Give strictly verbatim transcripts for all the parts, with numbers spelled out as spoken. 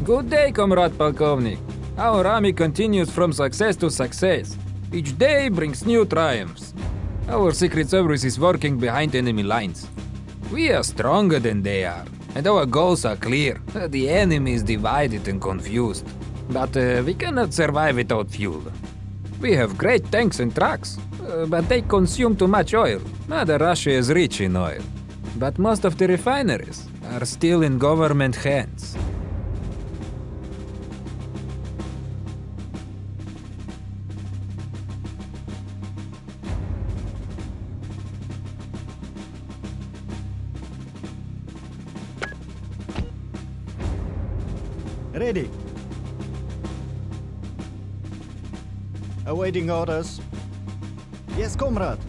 Good day, Comrade Polkovnik. Our army continues from success to success. Each day brings new triumphs. Our secret service is working behind enemy lines. We are stronger than they are, and our goals are clear. The enemy is divided and confused. But uh, we cannot survive without fuel. We have great tanks and trucks, uh, but they consume too much oil. Mother Russia is rich in oil. But most of the refineries are still in government hands. Ready. Awaiting orders. Yes, comrade.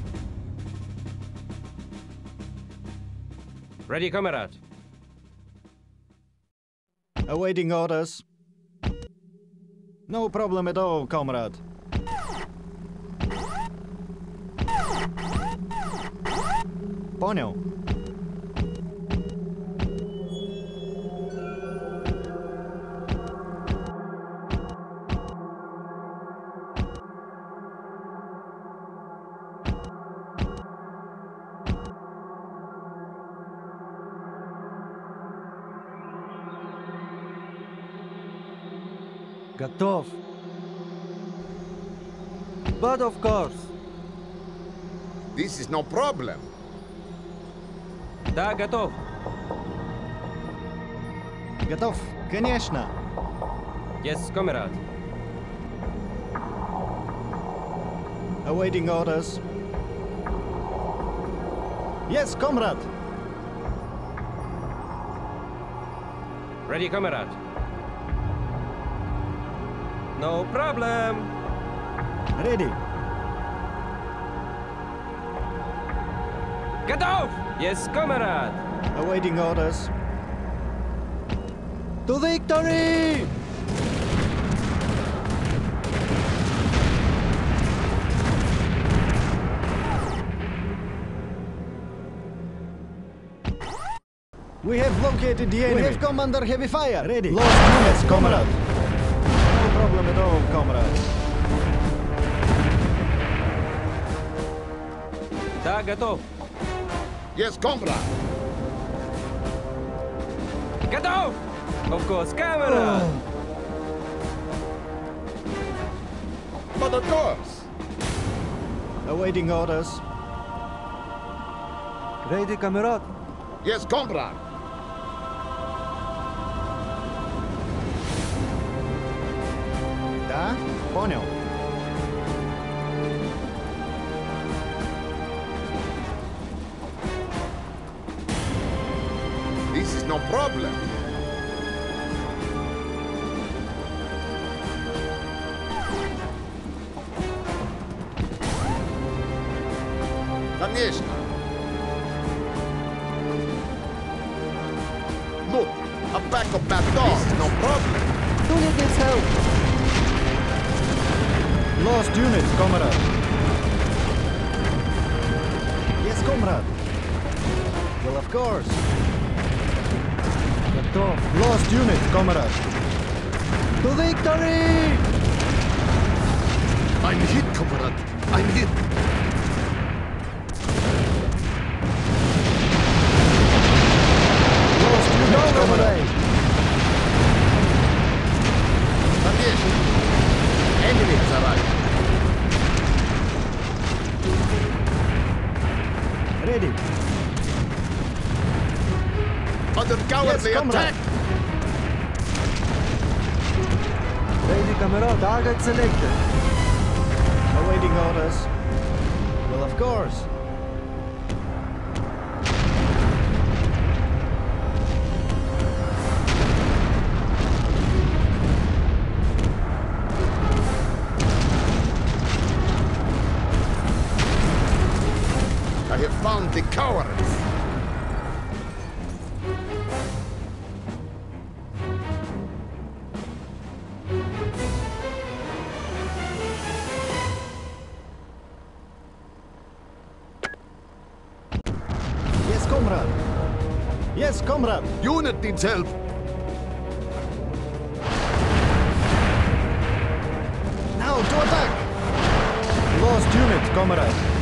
Ready, comrade. Awaiting orders. No problem at all, comrade. Понял. Готов. But of course. This is no problem. Да, готов. Готов, конечно. Yes, comrade. Awaiting orders. Yes, comrade. Ready, comrade. No problem. Ready. Готов! Yes, comrade. Awaiting orders. To victory! We have located the enemy. We have come under heavy fire. Ready. Lost units, comrade. No problem at all, comrade. Да, готов. Yes, comrade. Готов! Of course, comrade. But of course. Awaiting orders. Ready, comrade. Yes, comrade. Да? Понял. This is no problem. Конечно. Look, a pack of bad dogs. This is no problem. Unit needs help. Lost units, comrade. Yes, comrade. Well, of course. Готов. Lost unit, comrade. To victory! I'm hit, comrade. I'm hit. Lost unit, comrade. Конечно. Enemy has arrived. Ready. Under cowardly Yes, comrade. attack. Ready, comrade. Target selected. Awaiting orders. Well, of course. I have found the cowards. Yes, comrade. Yes, comrade. Unit needs help. to attack! Lost unit, comrade.